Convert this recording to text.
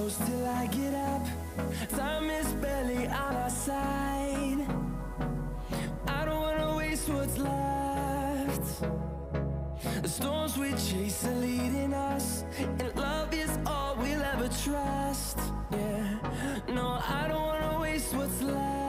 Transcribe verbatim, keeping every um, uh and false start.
close till I get up. Time is barely on our side. I don't wanna waste what's left. The storms we chase are leading us, and love is all we'll ever trust. Yeah, no, I don't wanna waste what's left.